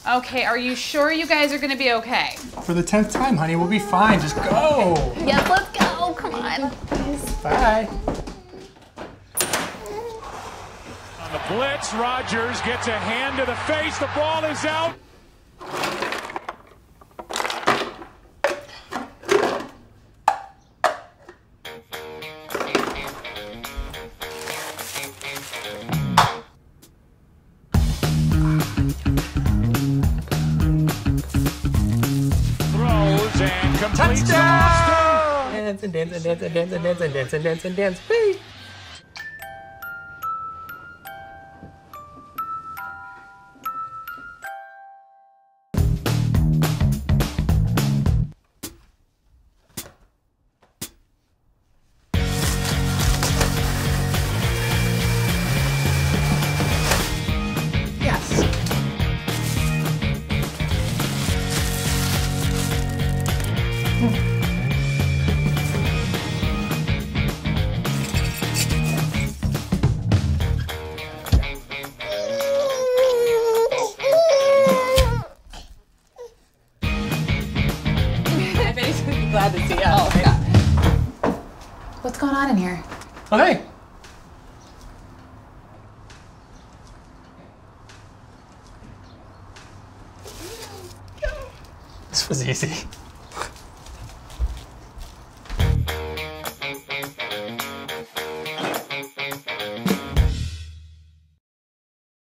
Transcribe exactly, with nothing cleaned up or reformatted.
Okay, are you sure you guys are gonna be okay? For the tenth time, honey, we'll be fine. Just go. Yes, let's go. Come on. Bye. On the blitz, Rodgers gets a hand to the face. The ball is out. Throws and completes to Austin. Dance and dance and dance and dance and dance and dance and dance and dance. Whee! Glad to see you. Oh, God. What's going on in here? Oh, hey. This was easy.